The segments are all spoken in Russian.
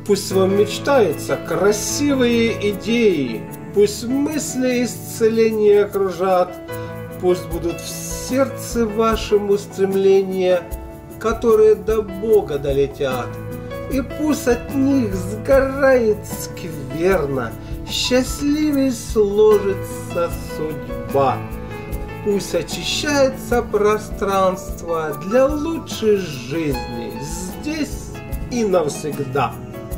Пусть вам мечтаются красивые идеи, пусть мысли исцеления окружат, пусть будут в сердце вашем устремления, которые до Бога долетят. И пусть от них сгорает скверно, счастливей сложится судьба. Пусть очищается пространство для лучшей жизни здесь и навсегда.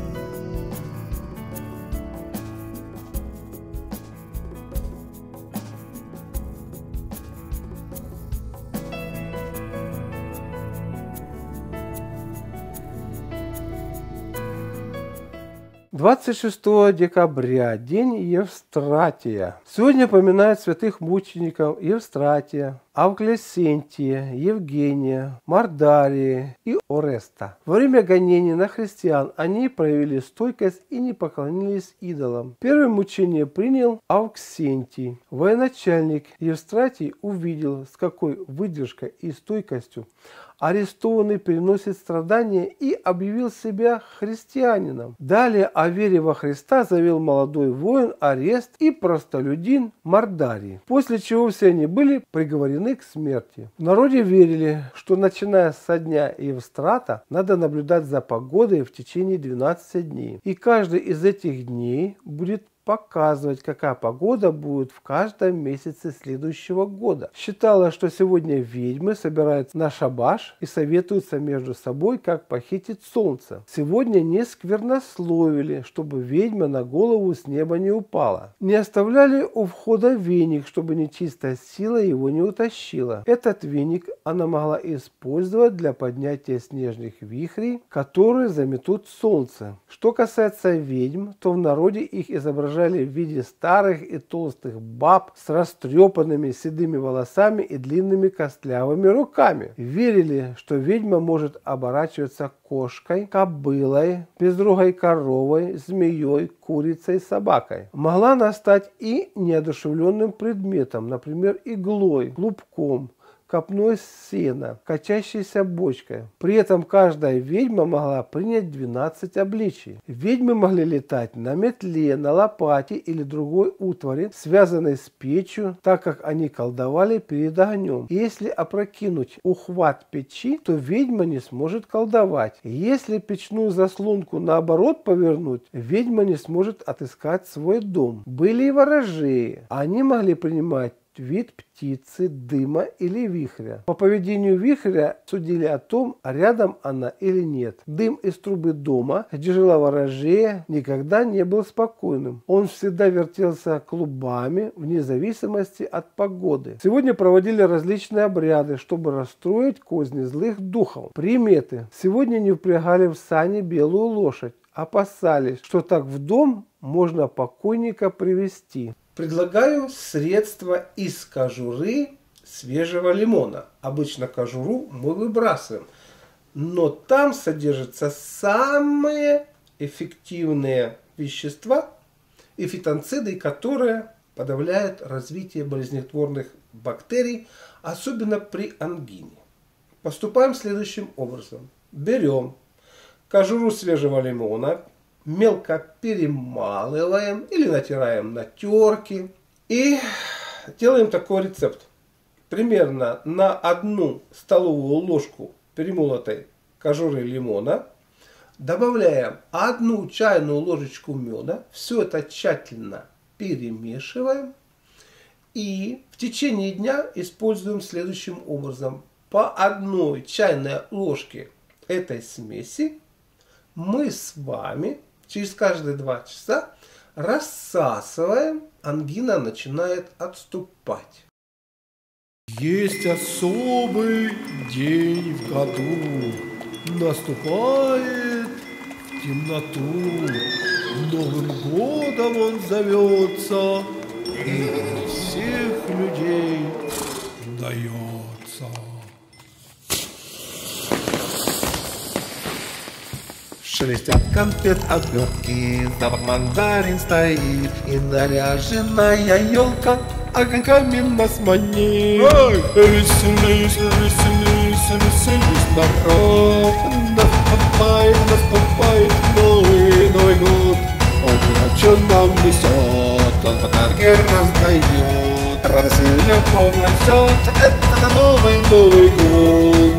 «26 декабря, день Евстратия. Сегодня поминают святых мучеников Евстратия, Авклесентия, Евгения, Мардария и Ореста. Во время гонений на христиан они проявили стойкость и не поклонились идолам. Первое мучение принял Авксентий. Военачальник Евстратий увидел, с какой выдержкой и стойкостью арестованный переносит страдания, и объявил себя христианином. Далее о вере во Христа заявил молодой воин Орест и простолюдин Мардарий, после чего все они были приговорены к смерти. В народе верили, что начиная со дня Евстрата надо наблюдать за погодой в течение 12 дней, и каждый из этих дней будет показывать, какая погода будет в каждом месяце следующего года. Считалось, что сегодня ведьмы собираются на шабаш и советуются между собой, как похитить солнце. Сегодня не сквернословили, чтобы ведьма на голову с неба не упала. Не оставляли у входа веник, чтобы нечистая сила его не утащила. Этот веник она могла использовать для поднятия снежных вихрей, которые заметут солнце. Что касается ведьм, то в народе их изображали в виде старых и толстых баб с растрепанными седыми волосами и длинными костлявыми руками. Верили, что ведьма может оборачиваться кошкой, кобылой, безрогой коровой, змеей, курицей, собакой. Могла она стать и неодушевленным предметом, например, иглой, клубком, копной сена, качащейся бочкой. При этом каждая ведьма могла принять 12 обличий. Ведьмы могли летать на метле, на лопате или другой утвари, связанной с печью, так как они колдовали перед огнем. И если опрокинуть ухват печи, то ведьма не сможет колдовать. Если печную заслонку наоборот повернуть, ведьма не сможет отыскать свой дом. Были и ворожеи. Они могли принимать вид птицы, дыма или вихря. По поведению вихря судили о том, рядом она или нет. Дым из трубы дома, где жила ворожея, никогда не был спокойным. Он всегда вертелся клубами вне зависимости от погоды. Сегодня проводили различные обряды, чтобы расстроить козни злых духов. Приметы. Сегодня не впрягали в сани белую лошадь. Опасались, что так в дом можно покойника привести. Предлагаю средства из кожуры свежего лимона. Обычно кожуру мы выбрасываем, но там содержатся самые эффективные вещества и фитонциды, которые подавляют развитие болезнетворных бактерий, особенно при ангине. Поступаем следующим образом. Берем кожуру свежего лимона, мелко перемалываем или натираем на терке и делаем такой рецепт. Примерно на 1 столовую ложку перемолотой кожуры лимона добавляем 1 чайную ложечку меда. Все это тщательно перемешиваем и в течение дня используем следующим образом. По 1 чайной ложке этой смеси мы с вами через каждые 2 часа рассасываем, ангина начинает отступать. Есть особый день в году, наступает в темноту, Новым годом он зовется и для всех людей дается. Шелестят конфет обертки, запах мандарин стоит, и наряженная елка огоньками нас манит. Веселись, веселись, веселись, народ, наступает, наступает Новый что нам несет, он подарки раздает, радость и любовь несет, это новый год.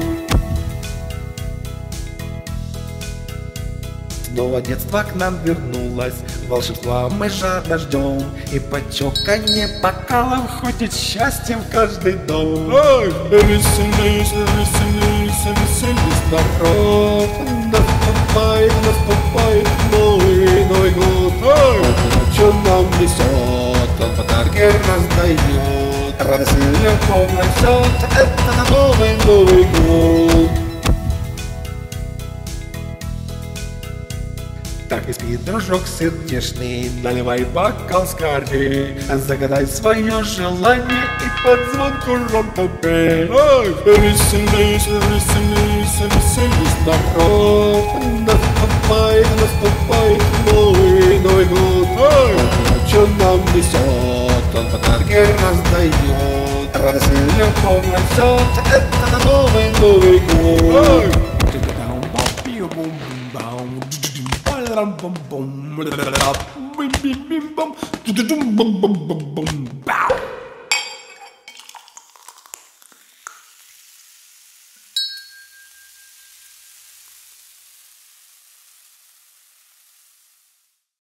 Снова детство к нам вернулось, волшебства мы жадно ждем, и почоканье бокалов ходит счастьем в каждый дом. Ай, веселись, веселись, веселись, Народ, наступает Новый год. Ай! Что нам несет, он подарки раздает, радость и любовь несет, это новый год. Так и спи, дружок сердечный, наливай бокал скорей, загадай свое желание и под звонку ром-пе. Ай, веселись, веселись, веселись, Народ, наступает Новый год. Ай! Что нам несет, он подарки раздает, радость и любовь несет, это новый год. Ай! Bum bum bum bum bum bum bum bum bum bum bum bum bum.